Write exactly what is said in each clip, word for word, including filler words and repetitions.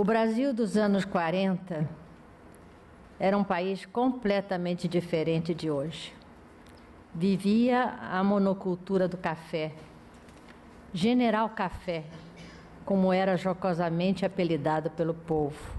O Brasil dos anos quarenta era um país completamente diferente de hoje. Vivia a monocultura do café, General Café, como era jocosamente apelidado pelo povo.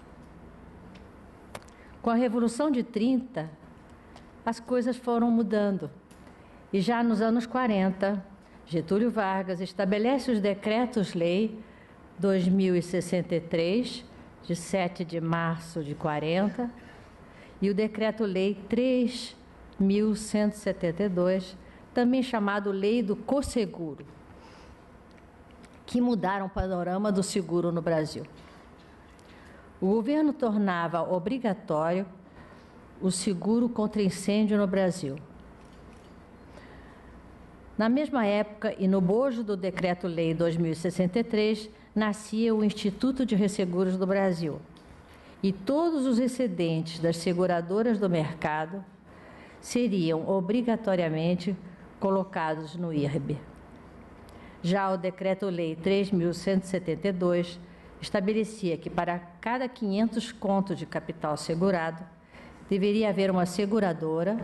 Com a Revolução de trinta, as coisas foram mudando. E já nos anos quarenta, Getúlio Vargas estabelece os Decretos-Lei dois mil e sessenta e três, de sete de março de quarenta, e o Decreto-Lei três mil cento e setenta e dois, também chamado Lei do Cosseguro, que mudaram o panorama do seguro no Brasil. O governo tornava obrigatório o seguro contra incêndio no Brasil. Na mesma época, e no bojo do Decreto-Lei dois mil e sessenta e três, nascia o Instituto de Resseguros do Brasil. E todos os excedentes das seguradoras do mercado seriam obrigatoriamente colocados no I R B. Já o Decreto-Lei três mil cento e setenta e dois estabelecia que para cada quinhentos contos de capital segurado, deveria haver uma seguradora,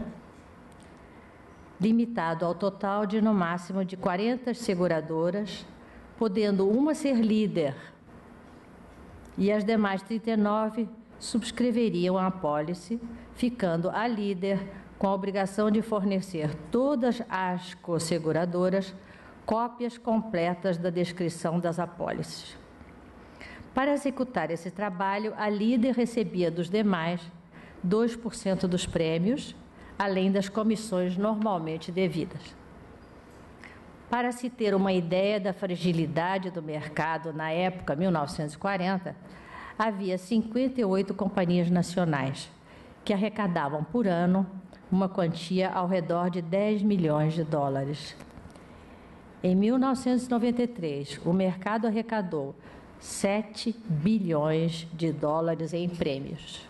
limitado ao total de no máximo de quarenta seguradoras, podendo uma ser líder, e as demais trinta e nove subscreveriam a apólice, ficando a líder com a obrigação de fornecer todas as co-seguradoras cópias completas da descrição das apólices. Para executar esse trabalho, a líder recebia dos demais dois por cento dos prêmios, além das comissões normalmente devidas. Para se ter uma ideia da fragilidade do mercado na época, mil novecentos e quarenta, havia cinquenta e oito companhias nacionais que arrecadavam por ano uma quantia ao redor de dez milhões de dólares. Em mil novecentos e noventa e três, o mercado arrecadou sete bilhões de dólares em prêmios.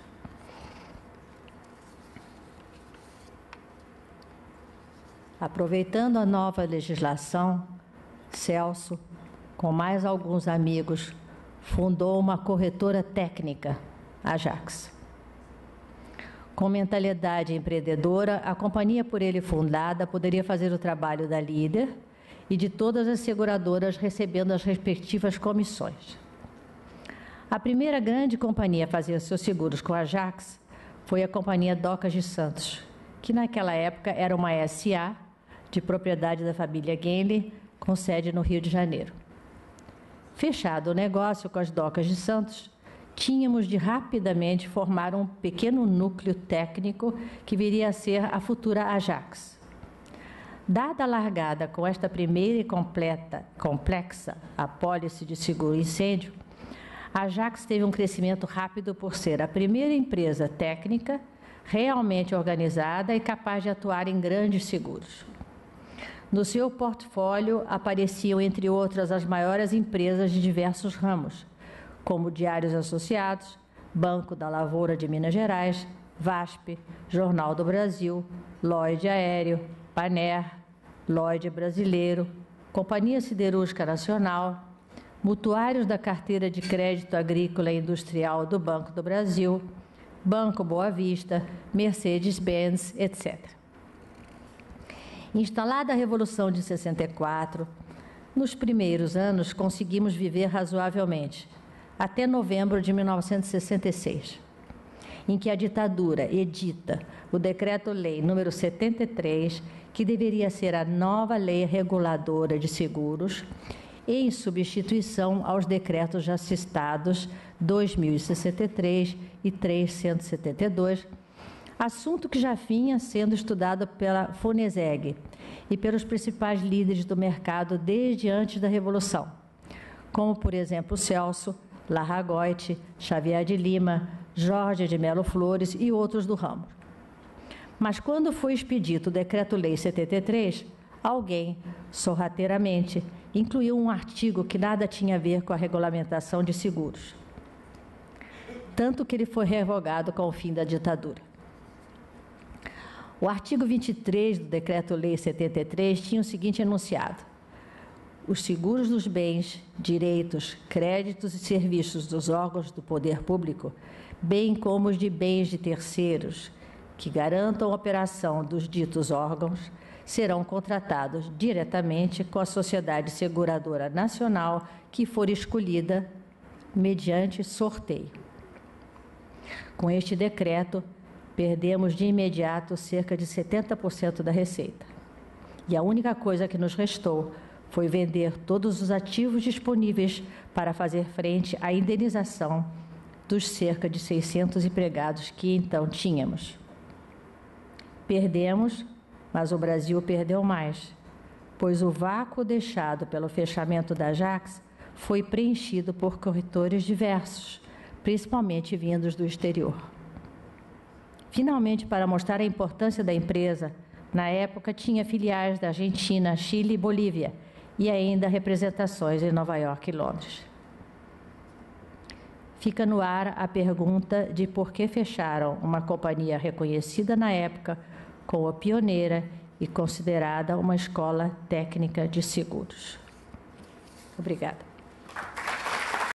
Aproveitando a nova legislação, Celso, com mais alguns amigos, fundou uma corretora técnica, Ajax. Com mentalidade empreendedora, a companhia por ele fundada poderia fazer o trabalho da líder e de todas as seguradoras, recebendo as respectivas comissões. A primeira grande companhia a fazer seus seguros com a Ajax foi a companhia Docas de Santos, que naquela época era uma S A de propriedade da família Genli, com sede no Rio de Janeiro. Fechado o negócio com as Docas de Santos, tínhamos de rapidamente formar um pequeno núcleo técnico que viria a ser a futura Ajax. Dada a largada com esta primeira e completa, complexa apólice de seguro incêndio, a Ajax teve um crescimento rápido por ser a primeira empresa técnica realmente organizada e capaz de atuar em grandes seguros. No seu portfólio apareciam, entre outras, as maiores empresas de diversos ramos, como Diários Associados, Banco da Lavoura de Minas Gerais, VASP, Jornal do Brasil, Lloyd Aéreo, Paner, Lloyd Brasileiro, Companhia Siderúrgica Nacional, Mutuários da Carteira de Crédito Agrícola e Industrial do Banco do Brasil, Banco Boa Vista, Mercedes-Benz, etcétera. Instalada a Revolução de sessenta e quatro, nos primeiros anos conseguimos viver razoavelmente, até novembro de mil novecentos e sessenta e seis, em que a ditadura edita o Decreto-Lei número setenta e três, que deveria ser a nova lei reguladora de seguros, em substituição aos decretos já citados dois mil e sessenta e três e três mil cento e setenta e dois, assunto que já vinha sendo estudado pela Foneseg e pelos principais líderes do mercado desde antes da Revolução, como, por exemplo, Celso, Larragoit, Xavier de Lima, Jorge de Melo Flores e outros do ramo. Mas quando foi expedito o Decreto-Lei setenta e três, alguém, sorrateiramente, incluiu um artigo que nada tinha a ver com a regulamentação de seguros, tanto que ele foi revogado com o fim da ditadura. O artigo vinte e três do Decreto-Lei setenta e três tinha o seguinte enunciado: os seguros dos bens, direitos, créditos e serviços dos órgãos do poder público, bem como os de bens de terceiros, que garantam a operação dos ditos órgãos, serão contratados diretamente com a Sociedade Seguradora Nacional que for escolhida mediante sorteio. Com este decreto, perdemos de imediato cerca de setenta por cento da receita. E a única coisa que nos restou foi vender todos os ativos disponíveis para fazer frente à indenização dos cerca de seiscentos empregados que então tínhamos. Perdemos, mas o Brasil perdeu mais, pois o vácuo deixado pelo fechamento da Ajax foi preenchido por corretores diversos, principalmente vindos do exterior. Finalmente, para mostrar a importância da empresa, na época tinha filiais da Argentina, Chile e Bolívia, e ainda representações em Nova York e Londres. Fica no ar a pergunta de por que fecharam uma companhia reconhecida na época como pioneira e considerada uma escola técnica de seguros. Obrigada.